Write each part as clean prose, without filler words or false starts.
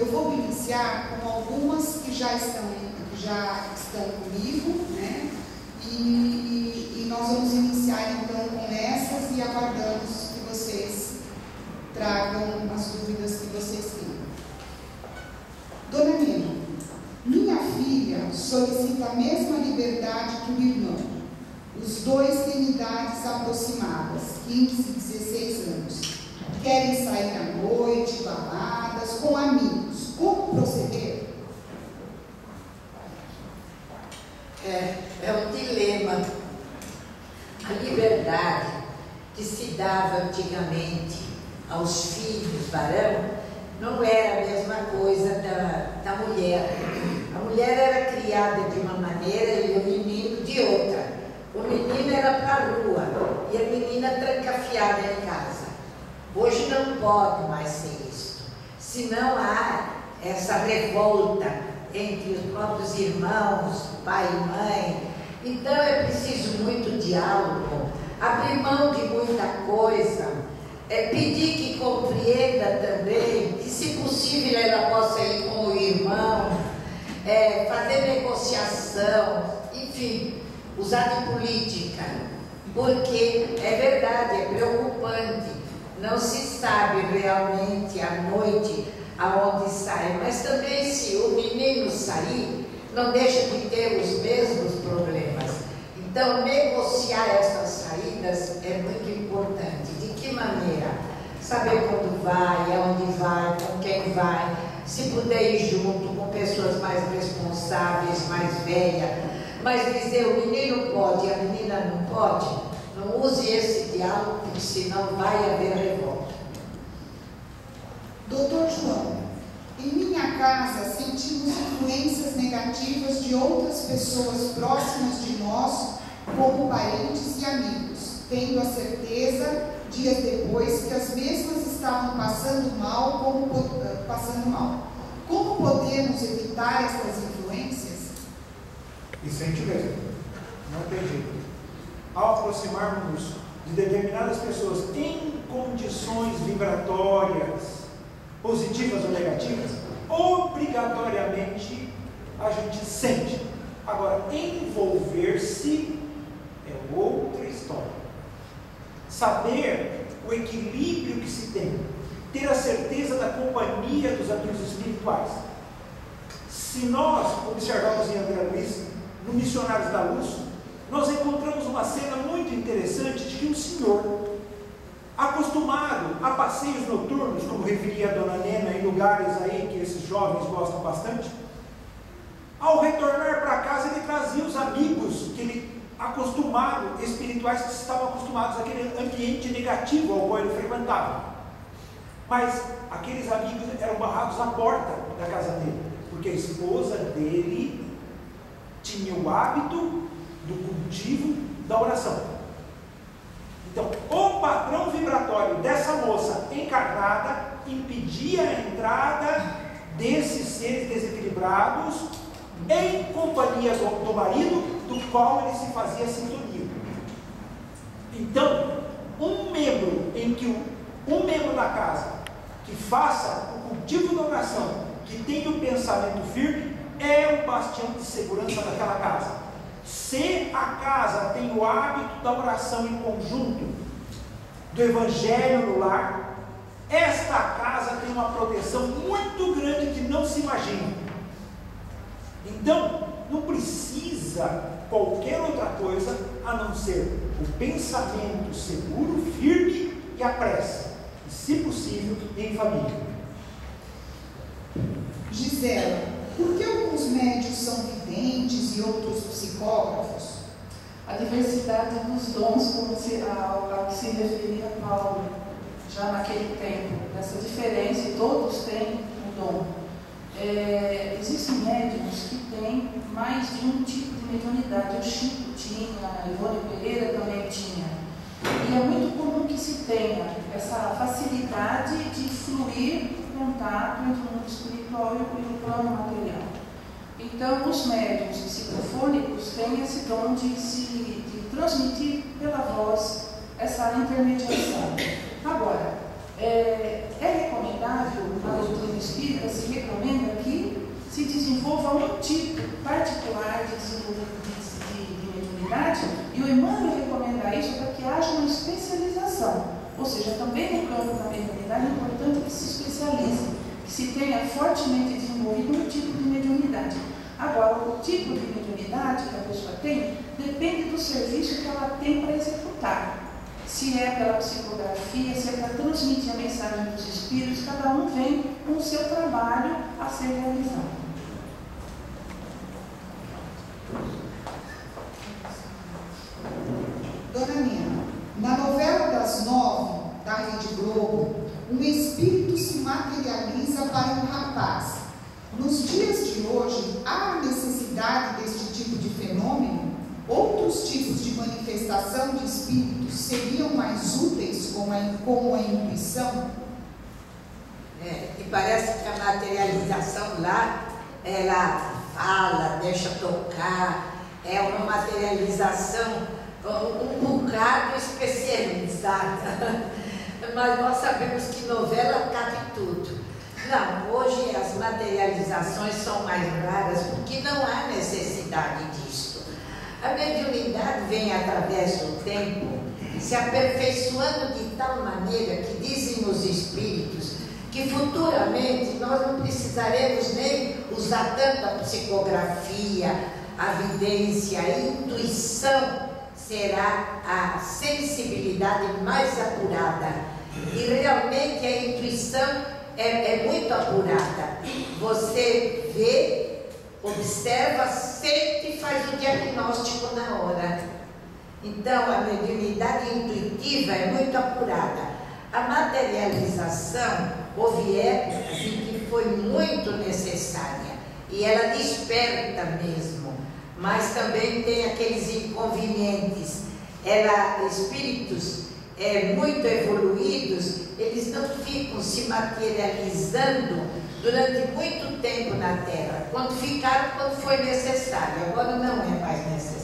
Eu vou iniciar com algumas que já estão comigo, né? E nós vamos iniciar então com essas e aguardamos que vocês tragam as dúvidas que vocês têm. Dona Nina, minha filha solicita a mesma liberdade que o irmão. Os dois têm idades aproximadas, 15 e 16 anos. Querem sair à noite, baladas, com amigos. Como proceder? É um dilema. A liberdade que se dava antigamente aos filhos varão não era a mesma coisa da mulher. A mulher era criada de uma maneira e o menino de outra. O menino era para a rua e a menina trancafiada em casa. Hoje não pode mais ser isso. Senão há essa revolta entre os próprios irmãos, pai e mãe. Então é preciso muito diálogo, abrir mão de muita coisa, pedir que compreenda também, que se possível ela possa ir com o irmão, fazer negociação, enfim, usar de política, porque é verdade, é preocupante, não se sabe realmente à noite aonde sai, mas também se o menino sair, não deixa de ter os mesmos problemas. Então, negociar essas saídas é muito importante. De que maneira? Saber quando vai, aonde vai, com quem vai, se puder ir junto com pessoas mais responsáveis, mais velhas, mas dizer o menino pode e a menina não pode, não use esse diálogo, porque senão vai haver revolta. Doutor João, em minha casa sentimos influências negativas de outras pessoas próximas de nós, como parentes e amigos, tendo a certeza, dias depois, que as mesmas estavam passando mal. Como podemos evitar essas influências? E sente mesmo, não tem jeito. Ao aproximarmos de determinadas pessoas em condições vibratórias, positivas ou negativas, obrigatoriamente a gente sente. Agora, envolver-se é outra história. Saber o equilíbrio que se tem, ter a certeza da companhia dos amigos espirituais. Se nós observarmos em André Luiz, no Missionários da Luz, nós encontramos uma cena muito interessante de que um senhor, acostumado a passeios noturnos, como referia a Dona Nena, em lugares aí que esses jovens gostam bastante, ao retornar para casa ele trazia os amigos que ele acostumado, espirituais que estavam acostumados àquele ambiente negativo ao qual ele frequentava. Mas aqueles amigos eram barrados à porta da casa dele, porque a esposa dele tinha o hábito do cultivo da oração. Então, o padrão vibratório dessa moça encarnada impedia a entrada desses seres desequilibrados em companhia do marido, do qual ele se fazia sintonia. Então, um membro da casa que faça o cultivo da oração, que tenha o pensamento firme, é o bastião de segurança daquela casa. Se a casa tem o hábito da oração em conjunto, do evangelho no lar, esta casa tem uma proteção muito grande que não se imagina. Então, não precisa qualquer outra coisa a não ser o pensamento seguro, firme e a prece, e, se possível, em família. Gisela, por que alguns médios são videntes e outros psicógrafos? A diversidade dos dons, ao que se referia Paulo, já naquele tempo, essa diferença, e todos têm um dom. Existem médiums que têm mais de um tipo de mediunidade. O Chico tinha, a Ivone Pereira também tinha. E é muito comum que se tenha essa facilidade de fluir o contato entre o mundo espiritual e o plano material. Então, os médiuns psicofônicos têm esse dom de transmitir pela voz essa intermediação. Agora, É recomendável, na doutrina espírita, se recomenda que se desenvolva um tipo particular de desenvolvimento de mediunidade, e o Emmanuel recomenda isso para que haja uma especialização. Ou seja, também no campo da mediunidade é importante que se especialize, que se tenha fortemente desenvolvido um tipo de mediunidade. Agora, o tipo de mediunidade que a pessoa tem depende do serviço que ela tem para executar. Se é pela psicografia, se é para transmitir a mensagem dos espíritos, cada um vem com o seu trabalho a ser realizado. Dona Nina, na novela das 9 da Rede Globo, um espírito se materializa para um rapaz. Nos dias de hoje, há necessidade deste tipo de fenômeno? Outros tipos de manifestação de espíritos seriam mais úteis, como a intuição? E parece que a materialização lá, ela fala, deixa tocar, é uma materialização um bocado especializada. Mas nós sabemos que novela cabe tudo. Não, hoje as materializações são mais raras porque não há necessidade disso. A mediunidade vem através do tempo se aperfeiçoando de tal maneira que dizem os espíritos que futuramente nós não precisaremos nem usar tanto a psicografia, a vidência, a intuição será a sensibilidade mais apurada. E realmente a intuição é muito apurada. Você vê, observa, sente e faz o diagnóstico na hora. Então, a mediunidade intuitiva é muito apurada. A materialização, houve épocas em que foi muito necessária e ela desperta mesmo, mas também tem aqueles inconvenientes. Espíritos muito evoluídos, eles não ficam se materializando durante muito tempo na Terra. Quando ficaram, quando foi necessário, agora não é mais necessário.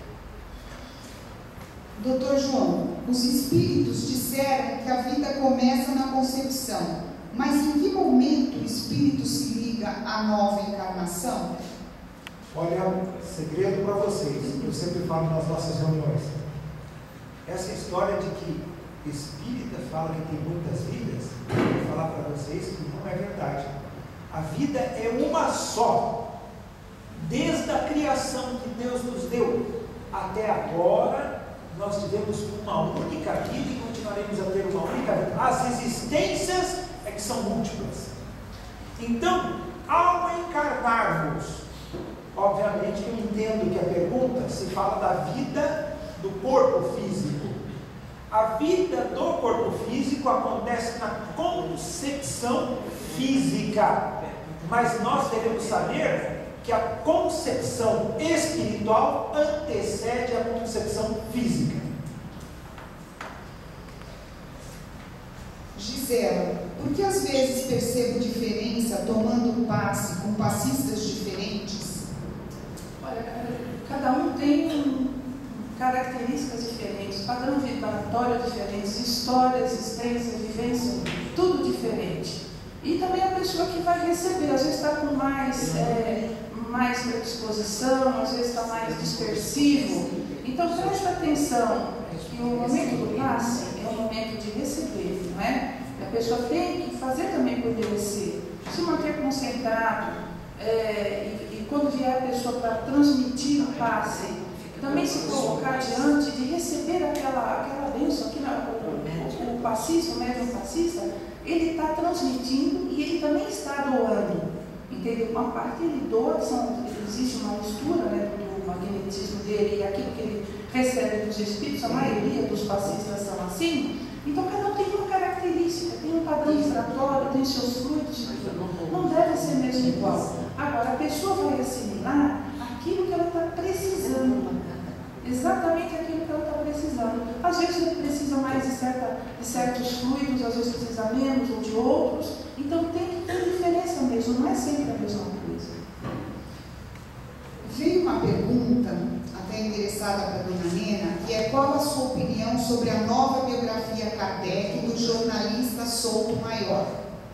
Doutor João, os espíritos disseram que a vida começa na concepção, mas em que momento o espírito se liga à nova encarnação? Olha, segredo para vocês, eu sempre falo nas nossas reuniões. Essa história de que espírita fala que tem muitas vidas, eu vou falar para vocês que não é verdade. A vida é uma só, desde a criação que Deus nos deu até agora. Nós tivemos uma única vida e continuaremos a ter uma única vida. As existências é que são múltiplas. Então, ao encarnarmos, obviamente eu entendo que a pergunta se fala da vida do corpo físico. A vida do corpo físico acontece na concepção física, mas nós devemos saber que a concepção espiritual antecede a concepção física. Gisela, por que às vezes percebo diferença tomando passe com passistas diferentes? Olha, cada um tem características diferentes, padrão vibratório diferente, história, existência, vivência, tudo diferente. E também a pessoa que vai receber, às vezes está com mais predisposição, às vezes está mais dispersivo. Então preste atenção que o momento do passe é o momento de receber, não é? A pessoa tem que fazer também por merecer, se manter concentrado, e quando vier a pessoa para transmitir o passe, também se colocar diante de receber aquela bênção, o passista, o médium passista, ele está transmitindo e ele também está doando. Entendeu? Uma parte ele doa, existe uma mistura, né, do magnetismo dele e aquilo que ele recebe dos espíritos, a maioria dos passistas são assim. Então cada um tem uma característica, tem um padrão vibratório, tem seus fluidos, não deve ser mesmo igual. Agora a pessoa vai assimilar aquilo que ela está precisando, exatamente aquilo que ela está precisando. Às vezes ele precisa mais de certos fluidos, às vezes precisa menos ou de outros. Então tem que ter diferença mesmo, não é sempre a mesma coisa. Veio uma pergunta, até é endereçada para a dona Nena, que é: qual a sua opinião sobre a nova biografia Kardec do jornalista Souto Maior?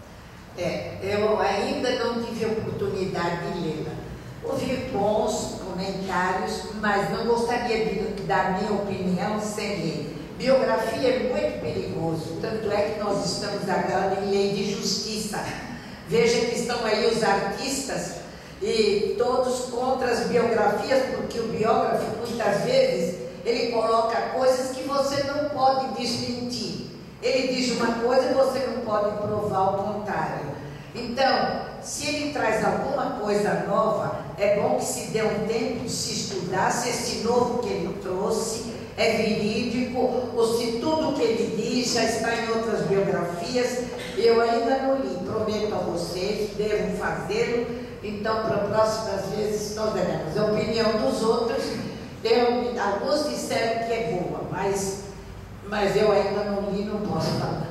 Eu ainda não tive a oportunidade de lê-la. Ouvi bons comentários, mas não gostaria de dar minha opinião sem ler. Biografia é muito perigoso, tanto é que nós estamos agora em lei de justiça. Veja que estão aí os artistas e todos contra as biografias, porque o biógrafo, muitas vezes, ele coloca coisas que você não pode desmentir. Ele diz uma coisa e você não pode provar o contrário. Então, se ele traz alguma coisa nova, é bom que se dê um tempo de se estudar se esse novo que ele trouxe é verídico, ou se tudo que ele diz já está em outras biografias. Eu ainda não li, prometo a vocês, devo fazê-lo. Então, para próximas vezes, nós daremos a opinião dos outros. Alguns disseram que é boa, mas eu ainda não li, não posso falar.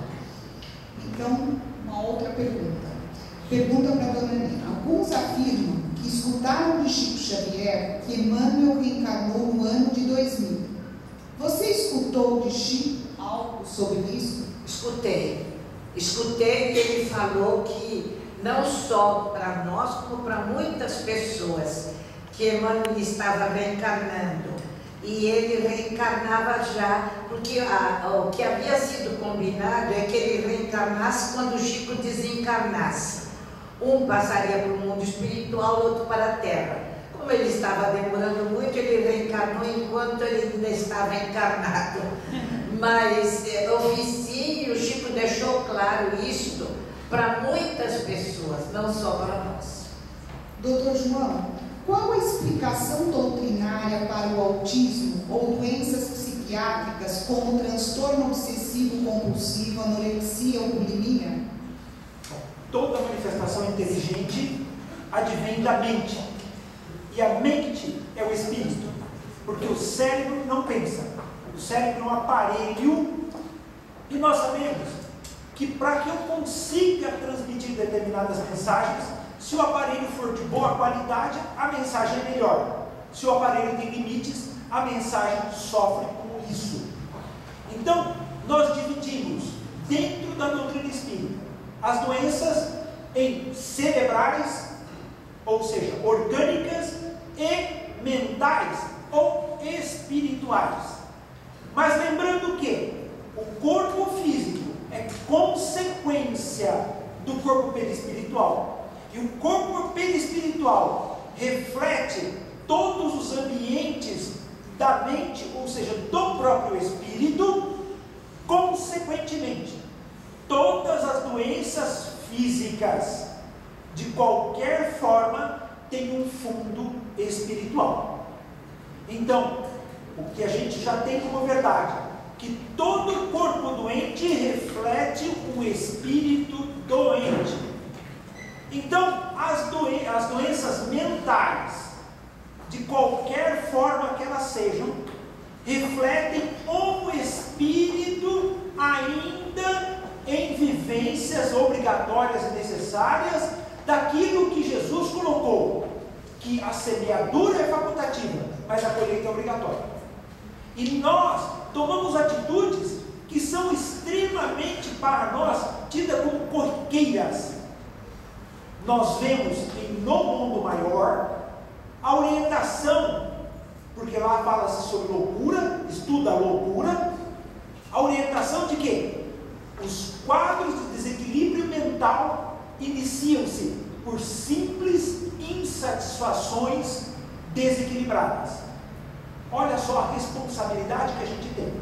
Então, uma outra pergunta. Pergunta para a dona Nena. Alguns afirmam que escutaram de Chico Xavier que Emmanuel reencarnou no ano de 2000. Você escutou de Chico algo sobre isso? Escutei que ele falou que não só para nós, como para muitas pessoas, que Emmanuel estava reencarnando. E ele reencarnava já, porque o que havia sido combinado é que ele reencarnasse quando o Chico desencarnasse. Um passaria para o mundo espiritual, outro para a terra. Como ele estava demorando muito, ele reencarnou enquanto ele ainda estava encarnado. Mas o Chico deixou claro isto para muitas pessoas, não só para nós. Doutor João, qual a explicação doutrinária para o autismo ou doenças psiquiátricas como transtorno obsessivo-compulsivo, anorexia ou bulimia? Toda manifestação inteligente advém da mente. E a mente é o espírito. Porque o cérebro não pensa. O cérebro é um aparelho. E nós sabemos que para que eu consiga transmitir determinadas mensagens, se o aparelho for de boa qualidade, a mensagem é melhor. Se o aparelho tem limites, a mensagem sofre com isso. Então, nós dividimos, dentro da doutrina espírita, as doenças em cerebrais, ou seja, orgânicas, e mentais ou espirituais. Mas lembrando que o corpo físico é consequência do corpo perispiritual. E o corpo perispiritual reflete todos os ambientes da mente, ou seja, do próprio espírito. Consequentemente, todas as doenças físicas, de qualquer forma, têm um fundo espiritual. Então, o que a gente já tem como verdade, que todo corpo doente reflete um espírito doente. Então, as doenças mentais, de qualquer forma que elas sejam, refletem um espírito ainda em vivências obrigatórias e necessárias daquilo que Jesus colocou, que a semeadura é facultativa, mas a colheita é obrigatória. E nós tomamos atitudes que são extremamente para nós tidas como corriqueiras. Nós vemos no mundo maior a orientação, porque lá fala-se sobre loucura, estuda a loucura, a orientação de quê? Os quadros de desequilíbrio mental iniciam-se por simples insatisfações desequilibradas. Olha só a responsabilidade que a gente tem.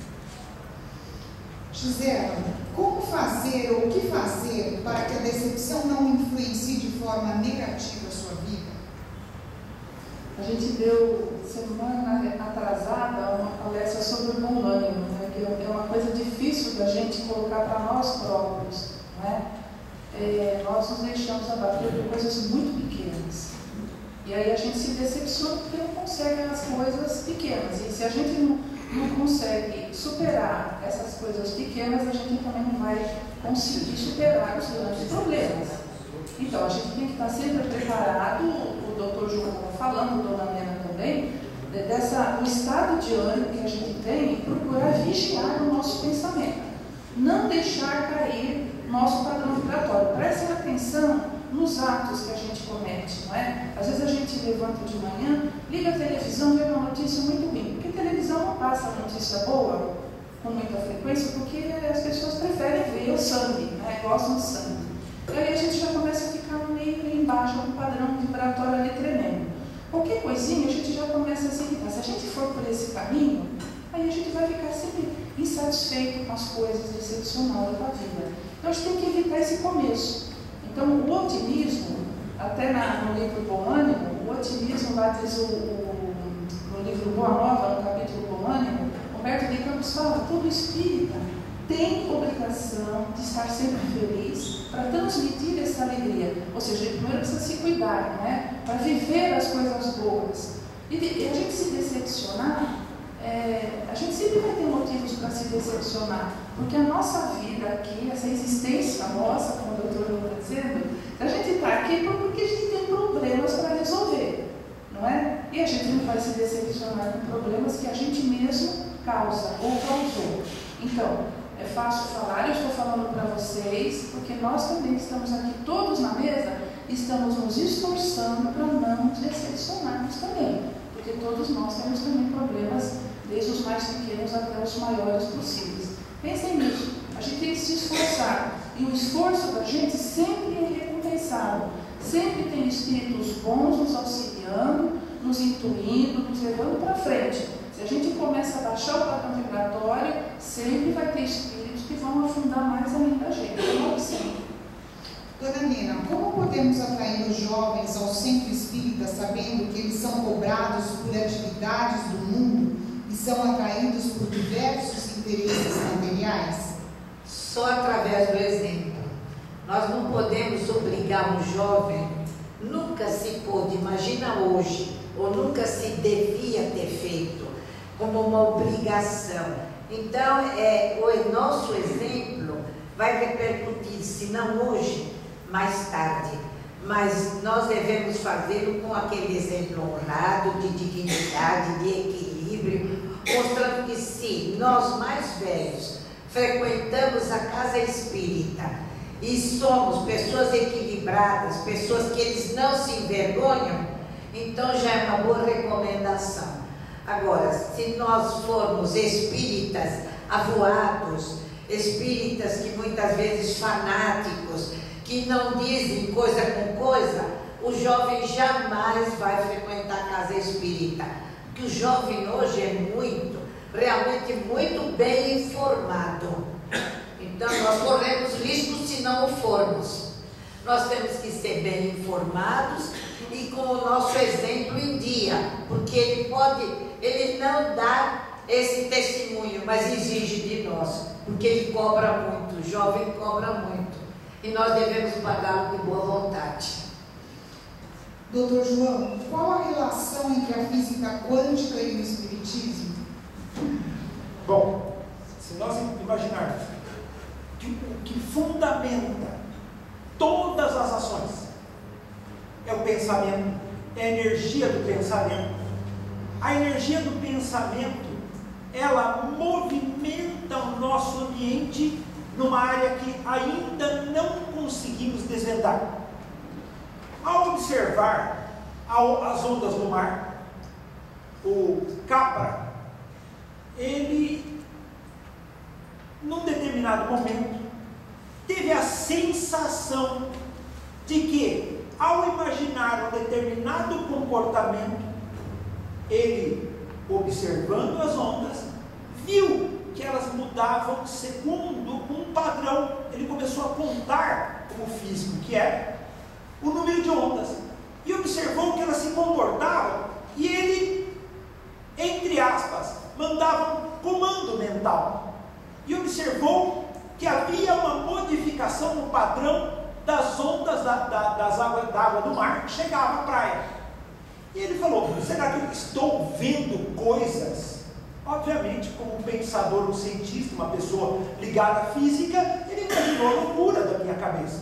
Gisela, como fazer ou o que fazer para que a decepção não influencie de forma negativa a sua vida? A gente deu, semana atrasada, uma palestra sobre o bom ânimo, né? Que é uma coisa difícil da gente colocar para nós próprios, né? Nós nos deixamos abater por coisas muito pequenas. E aí a gente se decepciona porque não consegue as coisas pequenas. E se a gente não consegue superar essas coisas pequenas, a gente também não vai conseguir superar os grandes problemas. Então, a gente tem que estar sempre preparado, o doutor João falando, a dona Nena também, do estado de ânimo que a gente tem e procurar vigiar o nosso pensamento. Não deixar cair nosso padrão vibratório. Prestem atenção nos atos que a gente comete, não é? Às vezes a gente levanta de manhã, liga a televisão e vê uma notícia muito ruim. Porque a televisão não passa notícia boa com muita frequência, porque as pessoas preferem ver o sangue, né? Gostam de sangue. E aí a gente já começa a ficar meio embaixo do padrão vibratório ali tremendo. Qualquer coisinha a gente já começa a se irritar. Se a gente for por esse caminho, aí a gente vai ficar sempre insatisfeito com as coisas, decepcionado com a vida. Então a gente tem que evitar esse começo. Então o otimismo, até no livro Bom Ânimo, o otimismo lá diz no livro Boa Nova, no capítulo Bom Ânimo, Humberto de Campos fala, todo espírita tem obrigação de estar sempre feliz para transmitir essa alegria. Ou seja, ele primeiro precisa se cuidar, né? Para viver as coisas boas. E a gente se decepcionar, a gente sempre vai ter motivos para se decepcionar, porque a nossa vida aqui, essa existência nossa, como o doutor está dizendo, a gente está aqui porque a gente tem problemas para resolver, não é? E a gente não vai se decepcionar com problemas que a gente mesmo causa ou causou. Então, é fácil falar, eu estou falando para vocês, porque nós também estamos aqui todos na mesa, estamos nos esforçando para não nos decepcionarmos também, porque todos nós temos também problemas, desde os mais pequenos até os maiores possíveis. Pensem nisso, a gente tem que se esforçar, e o esforço da gente sempre é recompensado, sempre tem espíritos bons nos auxiliando, nos intuindo, nos levando para frente. Se a gente começa a baixar o padrão vibratório, sempre vai ter espíritos que vão afundar mais ainda a gente. Então, assim. Dona Nena, como podemos atrair os jovens ao centro espírita sabendo que eles são cobrados por atividades do mundo e são atraídos por diversos interesses materiais? Só através do exemplo. Nós não podemos obrigar um jovem, nunca se pôde, imagina hoje, ou nunca se devia ter feito, como uma obrigação. Então, o nosso exemplo vai repercutir, se não hoje, mais tarde. Mas nós devemos fazê-lo com aquele exemplo honrado, de dignidade, de equilíbrio, mostrando que se nós mais velhos frequentamos a casa espírita e somos pessoas equilibradas, pessoas que eles não se envergonham, então já é uma boa recomendação. Agora, se nós formos espíritas avoados, espíritas que muitas vezes fanáticos, que não dizem coisa com coisa, o jovem jamais vai frequentar a casa espírita. Porque o jovem hoje é realmente muito bem informado. Então nós corremos risco se não o formos. Nós temos que ser bem informados e com o nosso exemplo em dia, porque ele não dá esse testemunho, mas exige de nós, porque ele cobra muito, o jovem cobra muito, e nós devemos pagá-lo de boa vontade. Doutor João, qual a relação entre a física quântica e o espiritismo? Bom, se nós imaginarmos que o que fundamenta todas as ações é o pensamento, é a energia do pensamento. A energia do pensamento, ela movimenta o nosso ambiente numa área que ainda não conseguimos desvendar. Ao observar as ondas do mar, o Capra, ele, num determinado momento, teve a sensação de que, ao imaginar um determinado comportamento, ele, observando as ondas, viu que elas mudavam segundo um padrão. Ele começou a contar como físico que é o número de ondas e observou que elas se comportavam, e ele, entre aspas, mandava um comando mental e observou que havia uma modificação no padrão das ondas da água do mar que chegava à praia. E ele falou: será que eu estou vendo coisas? Obviamente, como um pensador, um cientista, uma pessoa ligada à física, ele imaginou a loucura da minha cabeça.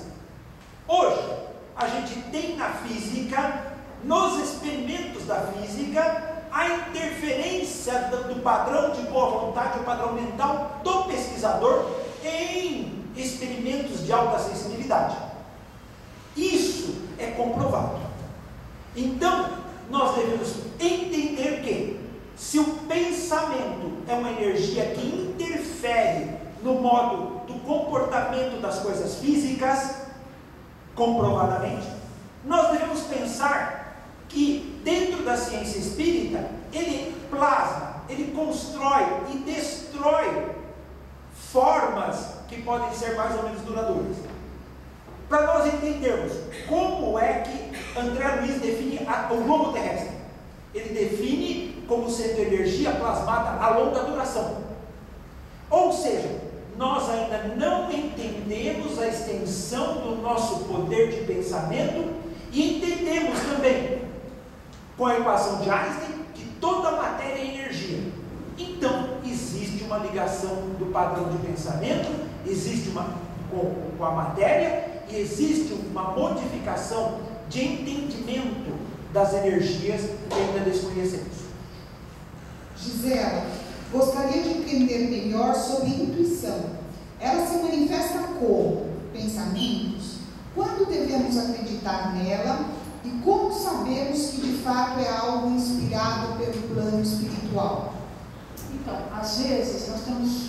Hoje, a gente tem na física, nos experimentos da física, a interferência do padrão de boa vontade, o padrão mental do pesquisador em experimentos de alta sensibilidade. Isso é comprovado. Então, nós devemos entender que, se o pensamento é uma energia que interfere no modo do comportamento das coisas físicas, comprovadamente, nós devemos pensar que dentro da ciência espírita, ele plasma, ele constrói e destrói formas que podem ser mais ou menos duradouras. Para nós entendermos como é que André Luiz define o globo terrestre, ele define como sendo energia plasmada a longa duração. Ou seja, nós ainda não entendemos a extensão do nosso poder de pensamento e entendemos também, com a equação de Einstein, que toda matéria é energia. Então, existe uma ligação do padrão de pensamento, existe com a matéria, e existe uma modificação de entendimento das energias que ainda desconhecemos. Gisela, gostaria de entender melhor sobre intuição. Ela se manifesta como pensamentos? Quando devemos acreditar nela? E como sabemos que de fato é algo inspirado pelo plano espiritual? Então, às vezes nós temos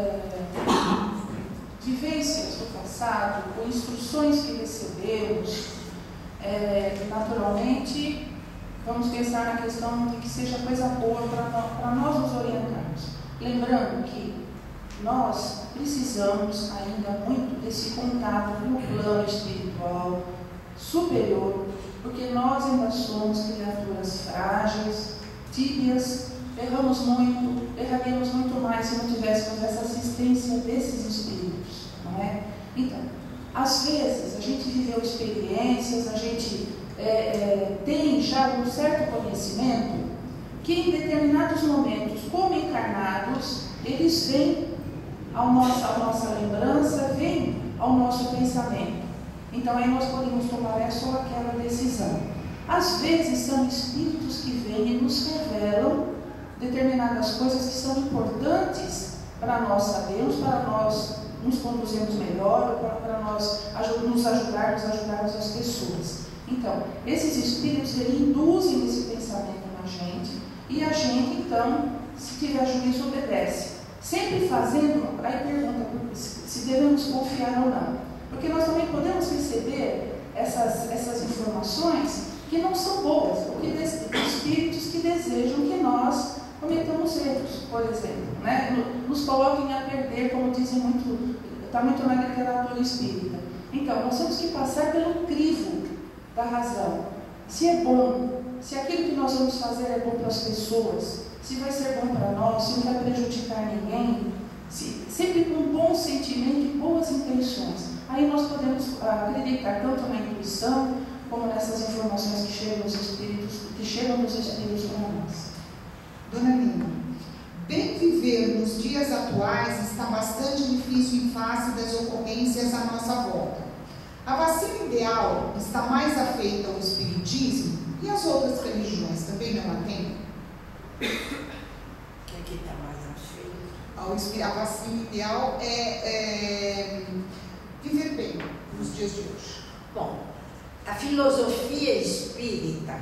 vivências do passado, ou instruções que recebemos, naturalmente, vamos pensar na questão de que seja coisa boa para nós nos orientarmos. Lembrando que nós precisamos ainda muito desse contato com o plano espiritual superior, porque nós ainda somos criaturas frágeis, tíbias, erraríamos muito mais se não tivéssemos essa assistência desses espíritos, não é? Então, às vezes a gente viveu experiências, a gente tem já um certo conhecimento que em determinados momentos, como encarnados, eles vêm à nossa lembrança, vêm ao nosso pensamento. Então aí nós podemos tomar essa ou aquela decisão. Às vezes são espíritos que vêm e nos revelam determinadas coisas que são importantes para nós sabermos, para nós nos conduzirmos melhor, para nós nos ajudarmos as pessoas. Então, esses espíritos, eles induzem esse pensamento na gente, e a gente, então, se tiver juízo, obedece. Sempre fazendo, aí pergunta se devemos confiar ou não. Porque nós também podemos receber essas informações que não são boas, porque espíritos que desejam que nós cometamos erros, por exemplo, né? Nos coloquem a perder, como dizem muito, está muito na literatura espírita. Então, nós temos que passar pelo crivo da razão. Se é bom, se aquilo que nós vamos fazer é bom para as pessoas, se vai ser bom para nós, se não vai prejudicar ninguém, sempre com bom sentimento e boas intenções. Aí nós podemos acreditar tanto na intuição, como nessas informações que chegam dos espíritos para nós. Dona Lina, bem viver nos dias atuais está bastante difícil em face das ocorrências à nossa volta. A vacina ideal está mais afeita ao espiritismo e as outras religiões também não a têm? O que está mais afeito? A vacina ideal é viver bem nos dias de hoje. Bom, a filosofia espírita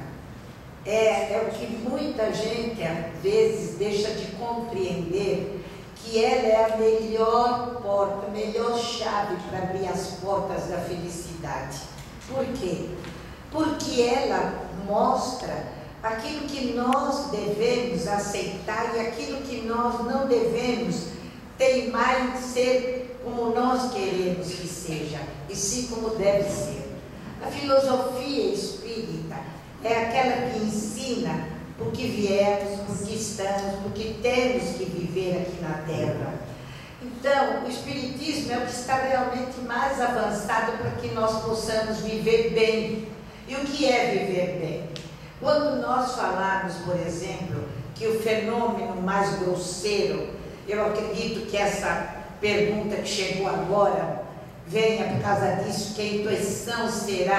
é o que muita gente às vezes deixa de compreender, que ela é a melhor porta, a melhor chave para abrir as portas da felicidade. Por quê? Porque ela mostra aquilo que nós devemos aceitar e aquilo que nós não devemos teimar em ser como nós queremos que seja, e sim como deve ser. A filosofia espírita é aquela que ensina por que viemos, por que estamos, por que temos que viver aqui na Terra. Então, o Espiritismo é o que está realmente mais avançado para que nós possamos viver bem. E o que é viver bem? Quando nós falamos, por exemplo, que o fenômeno mais grosseiro, eu acredito que essa pergunta que chegou agora venha por causa disso, que a intuição será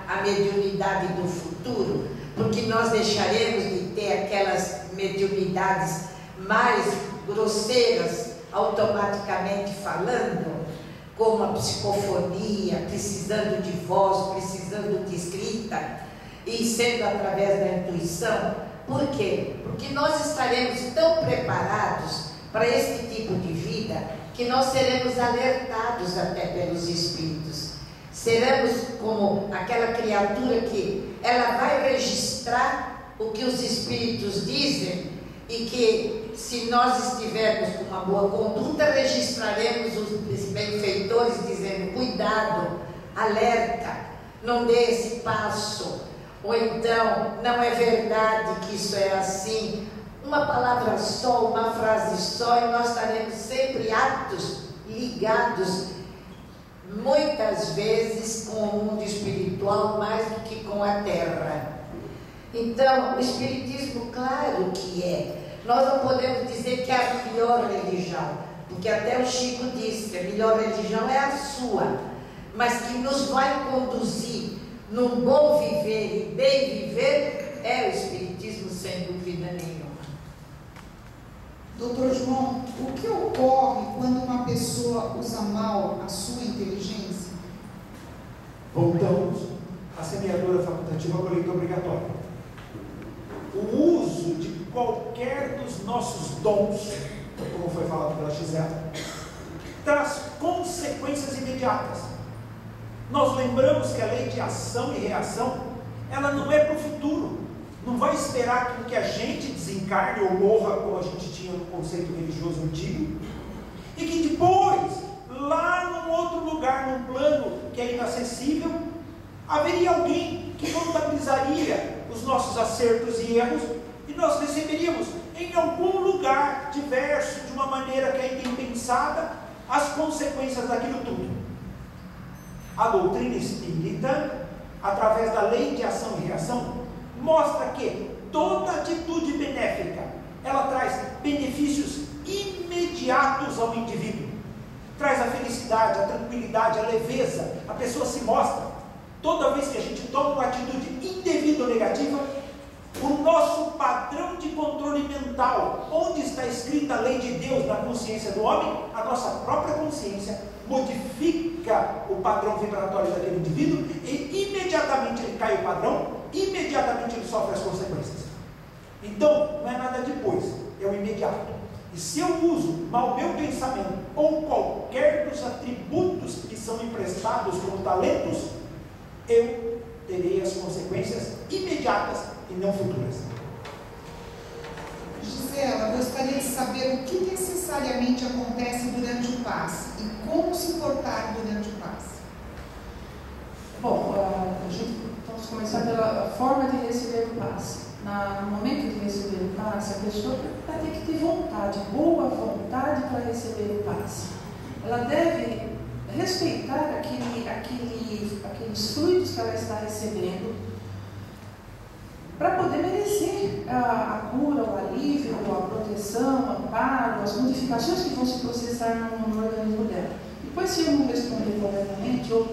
a mediunidade do futuro, porque nós deixaremos de ter aquelas mediunidades mais grosseiras, automaticamente falando, como a psicofonia, precisando de voz, precisando de escrita, e sendo através da intuição. Por quê? Porque nós estaremos tão preparados para este tipo de vida que nós seremos alertados até pelos espíritos. Seremos como aquela criatura que ela vai registrar o que os espíritos dizem, e que, se nós estivermos com uma boa conduta, registraremos os benfeitores dizendo: cuidado, alerta, não dê esse passo, ou então, não é verdade que isso é assim. Uma palavra só, uma frase só, e nós estaremos sempre aptos, ligados, muitas vezes com o mundo espiritual mais do que com a terra. Então, o Espiritismo, claro que é. Nós não podemos dizer que é a melhor religião, porque até o Chico disse que a melhor religião é a sua, mas que nos vai conduzir num bom viver e bem viver é o Espiritismo, sem dúvida nenhuma. Doutor João, o que ocorre quando uma pessoa usa mal a sua inteligência? Voltamos à semeadura facultativa com a leitura obrigatória. O uso de qualquer dos nossos dons, como foi falado pela Gisela, traz consequências imediatas. Nós lembramos que a lei de ação e reação, ela não é para o futuro. Não vai esperar que a gente desencarne ou morra, como a gente tinha no conceito religioso antigo, e que depois, lá num outro lugar, num plano que é inacessível, haveria alguém que contabilizaria os nossos acertos e erros, e nós receberíamos em algum lugar diverso, de uma maneira que é impensada, as consequências daquilo tudo. A doutrina espírita, através da lei de ação e reação, mostra que toda atitude benéfica, ela traz benefícios imediatos ao indivíduo, traz a felicidade, a tranquilidade, a leveza. A pessoa se mostra, toda vez que a gente toma uma atitude indevida ou negativa, o nosso padrão de controle mental, onde está escrita a lei de Deus na consciência do homem, a nossa própria consciência modifica o padrão vibratório daquele indivíduo, e imediatamente ele cai o padrão, imediatamente ele sofre as consequências. Então, não é nada depois, é o imediato. E se eu uso mal meu pensamento, ou qualquer dos atributos que são emprestados como talentos, eu terei as consequências imediatas e não futuras. Gisela, gostaria de saber o que necessariamente acontece durante o passe e como se portar durante o passe. Bom, vamos começar pela forma de receber o passe. No momento de receber o passe, a pessoa vai ter que ter vontade, boa vontade para receber o passe. Ela deve respeitar aqueles fluidos que ela está recebendo, para poder merecer a cura, o alívio, a proteção, o amparo, as modificações que vão se processar no organismo dela. Depois, se eu não responder corretamente, ou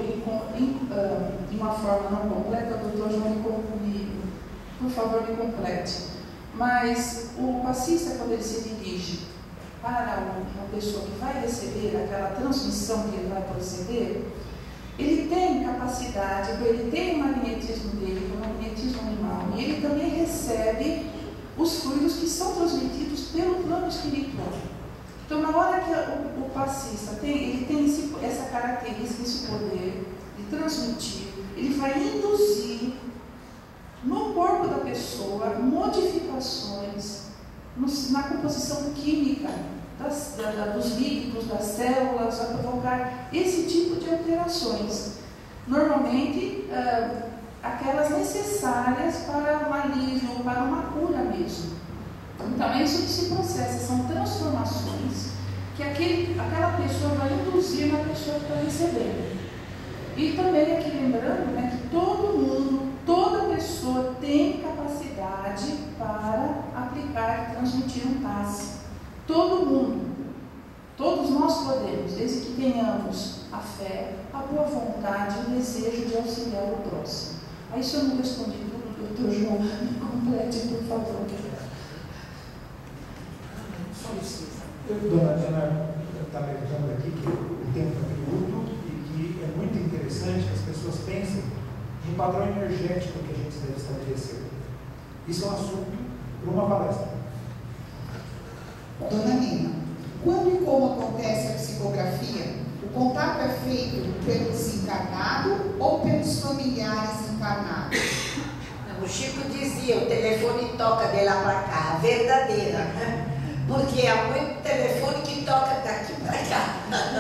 de uma forma não completa, o doutor João por favor, me complete. Mas o passista, quando ele se dirige para uma pessoa que vai receber aquela transmissão que ele vai proceder, ele tem capacidade, ele tem o magnetismo dele, o magnetismo animal, e ele também recebe os fluidos que são transmitidos pelo plano espiritual. Então, na hora que o passista ele tem essa característica, esse poder de transmitir, ele vai induzir no corpo da pessoa modificações na composição química dos líquidos, das células, vai provocar esse tipo de alterações. Normalmente, aquelas necessárias para um alívio, para uma cura mesmo. Então, é isso que se processa, são transformações que aquela pessoa vai induzir na pessoa que está recebendo. E também aqui lembrando, né, que todo mundo, toda pessoa tem capacidade para aplicar e transmitir um passe. Todo mundo, todos nós podemos, desde que tenhamos a fé, a boa vontade e o desejo de auxiliar o próximo. Aí, se eu não respondi tudo, doutor João, me complete, por favor. Dona Diana está me avisando aqui que o tempo é curto e que é muito interessante que as pessoas pensem no padrão energético que a gente deve estabelecer. Isso é um assunto para uma palestra. Dona Nina, quando e como acontece a psicografia, o contato é feito pelo desencarnado ou pelos familiares encarnados? O Chico dizia, o telefone toca de lá para cá, a verdadeira, porque há muito telefone que toca daqui para cá.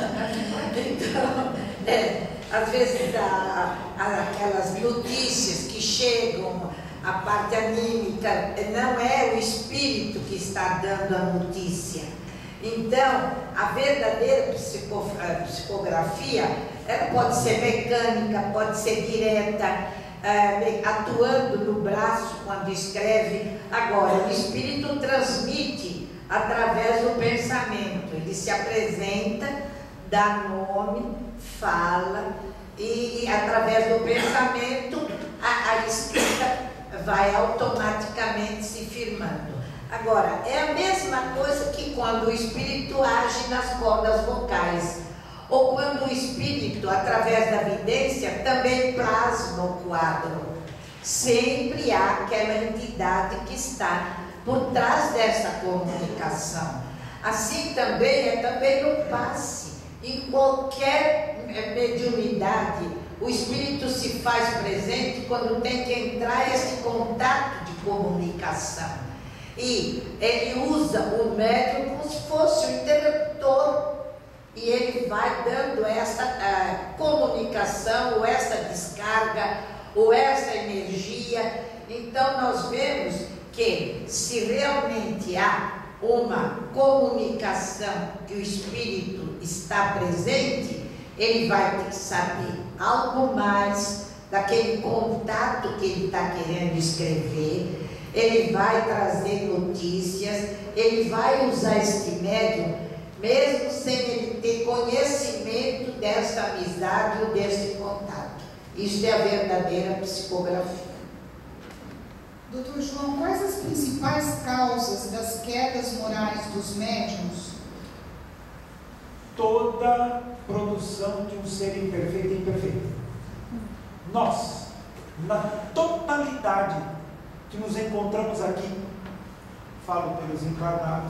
Então, às vezes aquelas notícias que chegam, a parte anímica, não é o espírito que está dando a notícia. Então, a verdadeira psicografia, ela pode ser mecânica, pode ser direta, atuando no braço quando escreve. Agora, o espírito transmite através do pensamento. Ele se apresenta, dá nome, fala, e através do pensamento a escrita vai automaticamente se firmando. Agora, é a mesma coisa que quando o espírito age nas cordas vocais, ou quando o espírito, através da vidência, também plasma o quadro. Sempre há aquela entidade que está por trás dessa comunicação. Assim também no passe. Em qualquer mediunidade, o espírito se faz presente quando tem que entrar esse contato de comunicação. E ele usa o médium como se fosse o interlocutor. E ele vai dando essa comunicação, ou essa descarga, ou essa energia. Então nós vemos que se realmente há uma comunicação que o espírito está presente, ele vai ter que saber algo mais daquele contato que ele está querendo escrever. Ele vai trazer notícias, ele vai usar este médium, mesmo sem ele ter conhecimento dessa amizade ou desse contato. Isso é a verdadeira psicografia. Doutor João, quais as principais causas das quedas morais dos médiuns? Toda produção de um ser imperfeito e imperfeito. Nós, na totalidade que nos encontramos aqui, falo pelos encarnados,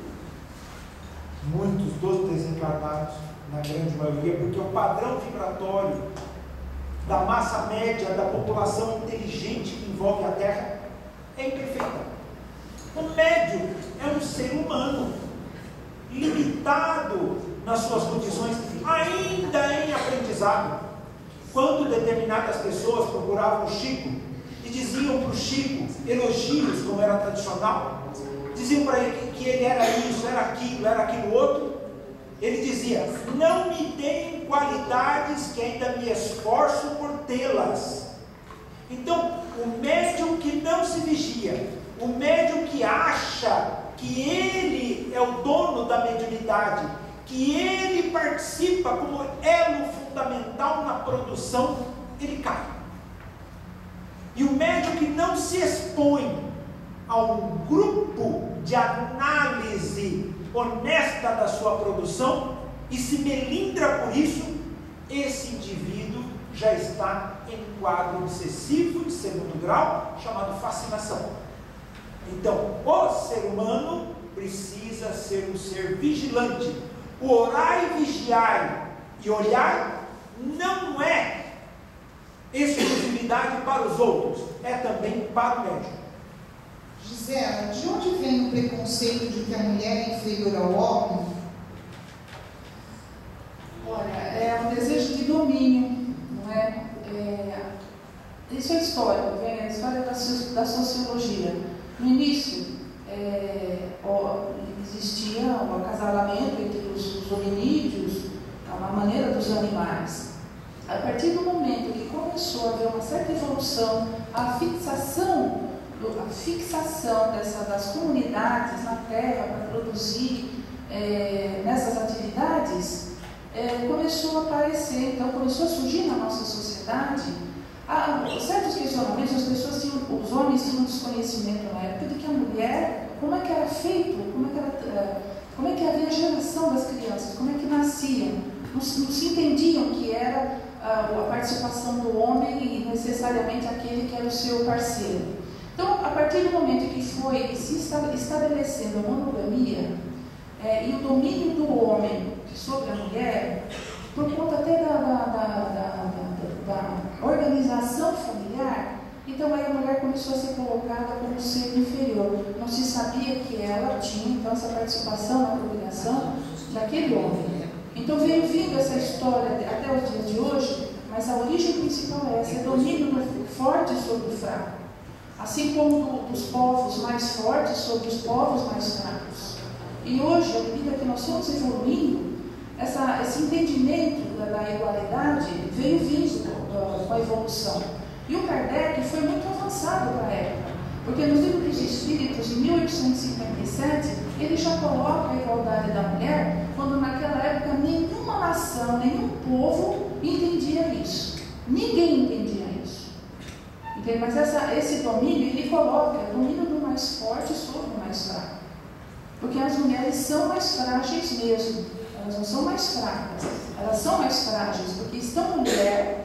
muitos dos desencarnados, na grande maioria, porque o padrão vibratório da massa média da população inteligente que envolve a Terra é imperfeita. O médium é um ser humano, limitado nas suas condições, ainda em aprendizado. Quando determinadas pessoas procuravam o Chico e diziam para o Chico elogios, como era tradicional, diziam para ele que ele era isso, era aquilo outro, ele dizia: não me deem qualidades que ainda me esforço por tê-las. Então, o médium que não se vigia, o médium que acha que ele é o dono da mediunidade, que ele participa como elo fundamental na produção, ele cai. E o médium que não se expõe a um grupo de análise honesta da sua produção e se melindra por isso, esse indivíduo já está em quadro obsessivo de segundo grau, chamado fascinação. Então, o ser humano precisa ser um ser vigilante. O orai, vigiai e olhai não é exclusividade para os outros, é também para o médium. Gisela, de onde vem o preconceito de que a mulher é inferior ao homem? Olha, é um desejo de domínio, não é? Isso é história, vem a história da sociologia. No início, existia um acasalamento entre os hominídeos, uma maneira dos animais. A partir do momento que começou a haver uma certa evolução, a fixação das comunidades na Terra para produzir nessas atividades, começou a aparecer, então começou a surgir na nossa sociedade certas os homens tinham um desconhecimento na época de que a mulher, como é que era feito, como é que havia a geração das crianças, como é que nasciam. Não se entendiam que era a participação do homem e necessariamente aquele que era o seu parceiro. Então, a partir do momento que foi se estabelecendo a monogamia e o domínio do homem sobre a mulher, por conta até da organização familiar, então aí a mulher começou a ser colocada como ser inferior. Não se sabia que ela tinha então essa participação na procriação daquele homem. Então veio vindo essa história até os dias de hoje, mas a origem principal é essa, é domínio forte sobre o fraco. Assim como dos povos mais fortes sobre os povos mais fracos. E hoje, à medida que nós estamos evoluindo, esse entendimento da igualdade veio vindo com a evolução. E o Kardec foi muito avançado para a época, porque no Livro dos Espíritos, em 1857, ele já coloca a igualdade da mulher, quando naquela época nenhuma nação, nenhum povo entendia isso. Ninguém entendia isso. Entende? Mas esse domínio, ele coloca o domínio do mais forte sobre o mais fraco. Porque as mulheres são mais frágeis mesmo. Elas não são mais fracas, elas são mais frágeis, porque estão mulher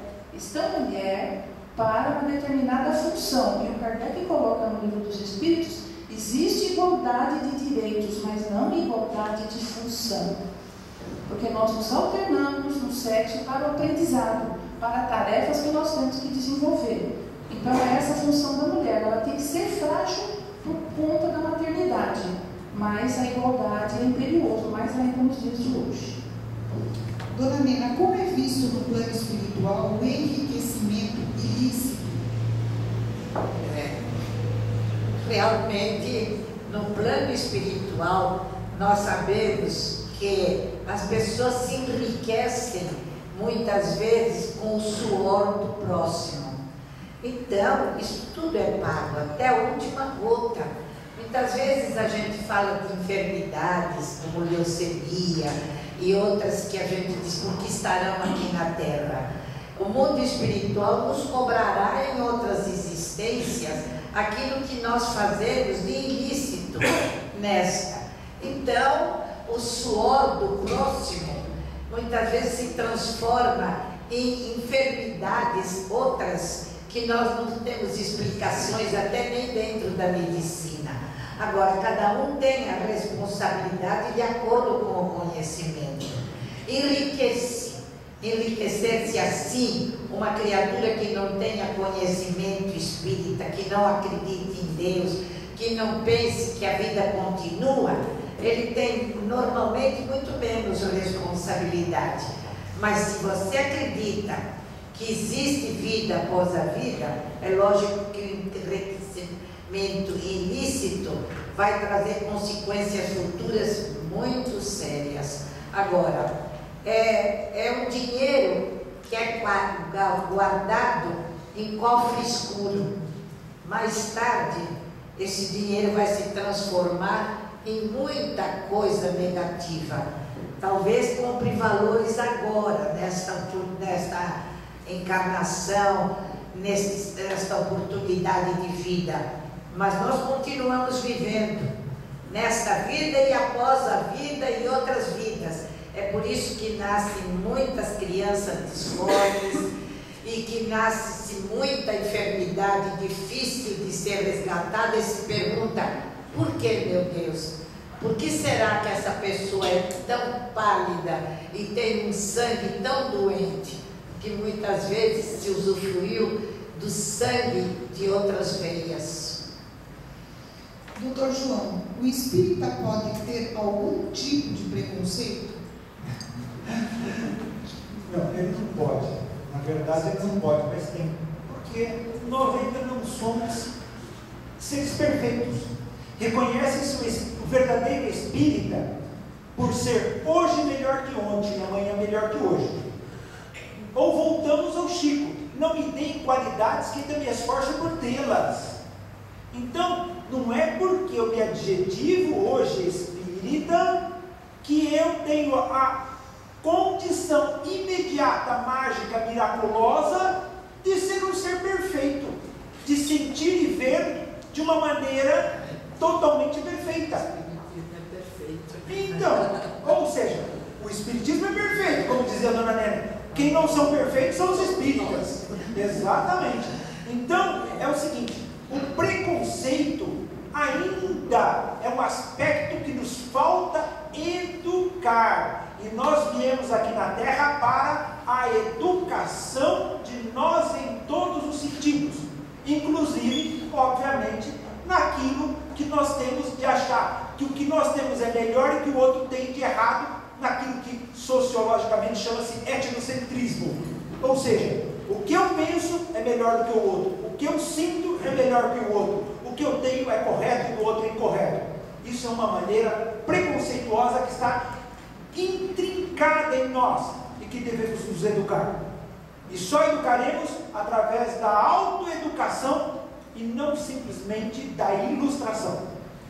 para uma determinada função. E o Kardec coloca no Livro dos Espíritos, existe igualdade de direitos, mas não igualdade de função. Porque nós nos alternamos no sexo para o aprendizado, para tarefas que nós temos que desenvolver. Então é essa a função da mulher, ela tem que ser frágil por conta da maternidade. Mas a igualdade é imperioso, mais ainda nos dias de hoje. Dona Nena, como é visto no plano espiritual o enriquecimento ilícito? Realmente, no plano espiritual, nós sabemos que as pessoas se enriquecem muitas vezes com o suor do próximo. Então, isso tudo é pago, até a última gota. Muitas vezes a gente fala de enfermidades como leucemia e outras que a gente diz que estarão aqui na Terra. O mundo espiritual nos cobrará em outras existências aquilo que nós fazemos de ilícito nesta. Então, o suor do próximo muitas vezes se transforma em enfermidades outras que nós não temos explicações até nem dentro da medicina. Agora, cada um tem a responsabilidade de acordo com o conhecimento. Enriquecer-se assim, uma criatura que não tenha conhecimento espírita, que não acredite em Deus, que não pense que a vida continua, ele tem normalmente muito menos responsabilidade. Mas se você acredita que existe vida após a vida, é lógico que o enriquecimento ilícito vai trazer consequências futuras muito sérias. Agora, é um dinheiro que é guardado em cofre escuro. Mais tarde, esse dinheiro vai se transformar em muita coisa negativa. Talvez compre valores agora, nesta encarnação, nesta oportunidade de vida, mas nós continuamos vivendo nesta vida e após a vida e outras vidas. É por isso que nascem muitas crianças disformes e que nasce muita enfermidade difícil de ser resgatada. E se pergunta, por que, meu Deus? Por que será que essa pessoa é tão pálida e tem um sangue tão doente? Que muitas vezes se usufruiu do sangue de outras veias. Doutor João, o espírita pode ter algum tipo de preconceito? Não, ele não pode. Na verdade, ele não pode, mas tem. Porque nós ainda não somos seres perfeitos. Reconhece-se o verdadeiro espírita por ser hoje melhor que ontem, amanhã melhor que hoje. Ou voltamos ao Chico, não me deem qualidades que ainda me esforço por tê-las. Então, não é porque eu me adjetivo hoje espírita que eu tenho a condição imediata, mágica, miraculosa de ser um ser perfeito, de sentir e ver uma maneira totalmente perfeita. Então, ou seja, o espiritismo é perfeito, como dizia a dona Nélia. Quem não são perfeitos são os espíritas. Exatamente. Então, é o seguinte, o preconceito ainda é um aspecto que nos falta educar. E nós viemos aqui na Terra para a educação de nós em todos os sentidos. Inclusive, obviamente, naquilo que nós temos de achar que o que nós temos é melhor e que o outro tem de errado, naquilo que sociologicamente chama-se etnocentrismo. Ou seja, o que eu penso é melhor do que o outro, o que eu sinto é melhor que o outro, o que eu tenho é correto e o outro é incorreto. Isso é uma maneira preconceituosa que está intrincada em nós e que devemos nos educar. E só educaremos através da autoeducação e não simplesmente da ilustração.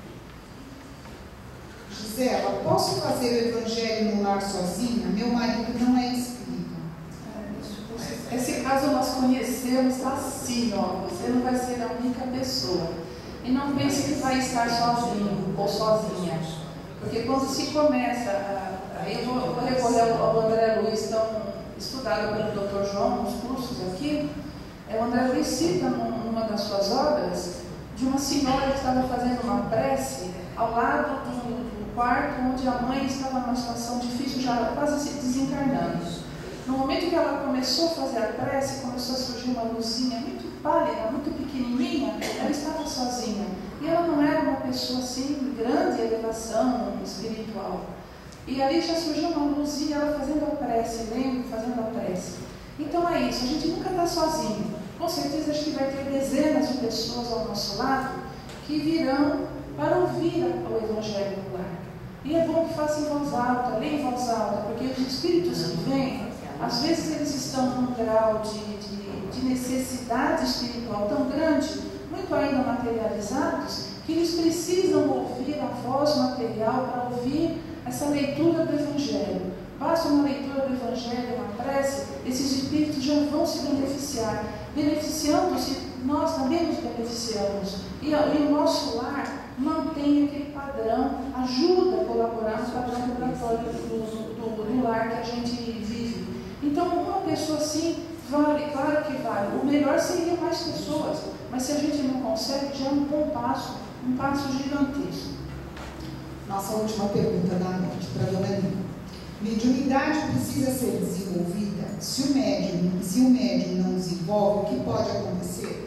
Gisela, posso fazer o evangelho no lar sozinha? Meu marido não é espírita. Esse caso nós conhecemos assim, ó, você não vai ser a única pessoa. E não pense que vai estar sozinho ou sozinha. Porque quando se começa aí eu vou recorrer ao André Luiz, tão estudado pelo Dr. João nos cursos aqui. O André Luiz cita numa das suas obras de uma senhora que estava fazendo uma prece ao lado do quarto onde a mãe estava numa situação difícil, já quase se desencarnando. No momento que ela começou a fazer a prece, começou a surgir uma luzinha muito pálida, muito pequenininha, ela estava sozinha. E ela não era uma pessoa assim, de grande elevação espiritual. E ali já surgiu uma luzinha, ela fazendo a prece, lendo, fazendo a prece. Então é isso, a gente nunca está sozinho. Com certeza a gente vai ter dezenas de pessoas ao nosso lado que virão para ouvir o Evangelho no lar. E é bom que faça em voz alta, leia em voz alta, porque os espíritos que vêm, às vezes eles estão num grau de necessidade espiritual tão grande, muito ainda materializados, que eles precisam ouvir a voz material para ouvir essa leitura do Evangelho. Basta uma leitura do Evangelho, uma prece, esses espíritos já vão se beneficiar. Beneficiando-se, nós também nos beneficiamos. E o nosso lar mantém aquele padrão, ajuda a colaborar no padrão vibratório do lar que a gente vive. Então, uma pessoa assim vale, claro que vale. O melhor seria mais pessoas, mas se a gente não consegue, já é um bom passo, um passo gigantesco. Nossa última pergunta da noite para a dona Nina. Mediunidade precisa ser desenvolvida? Se o médium não desenvolve, o que pode acontecer?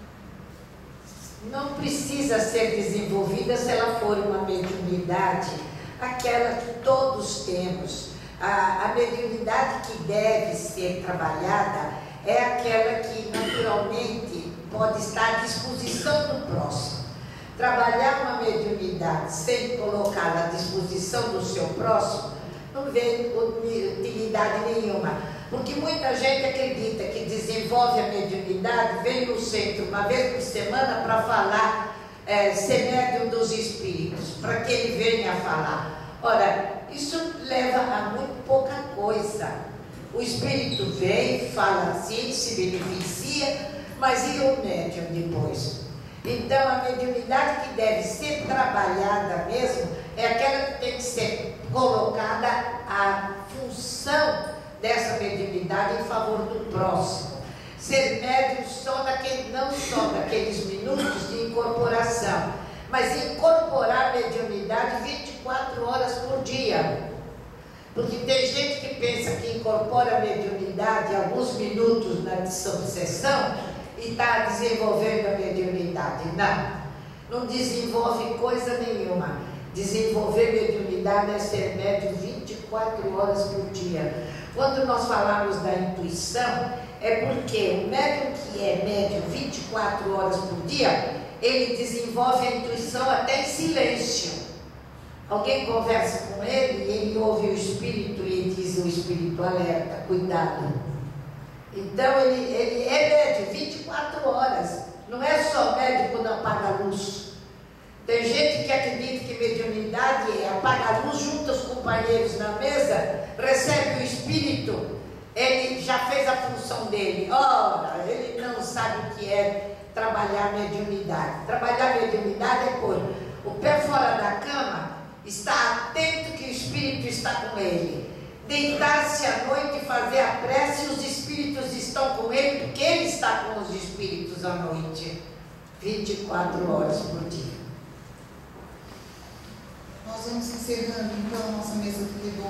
Não precisa ser desenvolvida se ela for uma mediunidade, aquela que todos temos. A mediunidade que deve ser trabalhada é aquela que naturalmente pode estar à disposição do próximo. Trabalhar uma mediunidade sem colocá-la à disposição do seu próximo não vê utilidade nenhuma, porque muita gente acredita que desenvolve a mediunidade, vem no centro uma vez por semana para falar, ser médium dos espíritos, para que ele venha falar. Ora, isso leva a muito pouca coisa. O espírito vem, fala assim, se beneficia, mas e o médium depois? Então, a mediunidade que deve ser trabalhada mesmo é aquela que tem que ser colocada a função dessa mediunidade em favor do próximo. Ser médium não só daqueles minutos de incorporação, mas incorporar a mediunidade 24 horas por dia. Porque tem gente que pensa que incorpora a mediunidade alguns minutos na sessão e está desenvolvendo a mediunidade. Não desenvolve coisa nenhuma. Desenvolver mediunidade é ser médium 24 horas por dia. Quando nós falamos da intuição, é porque o médium que é médium 24 horas por dia, ele desenvolve a intuição até em silêncio. Alguém conversa com ele e ele ouve o espírito e ele diz: o espírito alerta, cuidado. Então ele é médium 24 horas, não é só médium quando apaga a luz. Tem gente que acredita que mediunidade é apagar a luz, junta os companheiros na mesa, recebe o espírito, ele já fez a função dele. Ora, ele não sabe o que é trabalhar a mediunidade. Trabalhar a mediunidade é pôr o pé fora da cama, estar atento que o espírito está com ele. Deitar-se à noite e fazer a prece, e os espíritos estão com ele, porque ele está com os espíritos à noite, 24 horas por dia. Nós vamos encerrando então a nossa mesa do